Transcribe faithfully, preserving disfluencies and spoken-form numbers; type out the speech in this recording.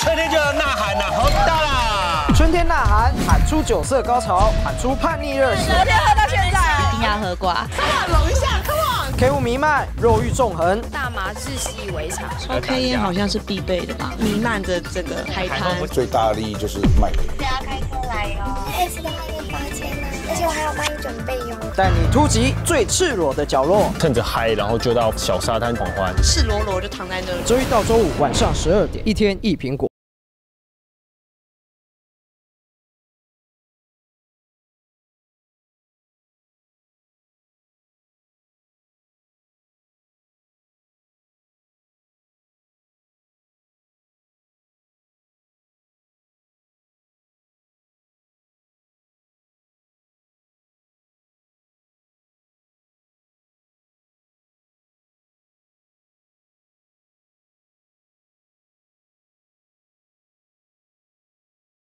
春天就要呐喊呐，好大啦！ 春天呐喊，喊出酒色高潮，喊出叛逆热血。 昨天喝到现在， 一定要喝挂。 拢一下 ，Come on！ K 五弥漫，肉欲纵横， 大麻是习以为常。 抽 K 烟好像是必备的吧？弥漫着这个海滩。 最大的利益就是卖给不要开车来哦。S 的话就八千啊，而且我还要帮你准备哟。 带你突击最赤裸的角落， 趁着嗨，然后就到小沙滩狂欢， 赤裸裸就躺在那里。 周一到周五晚上十二点，一天一苹果。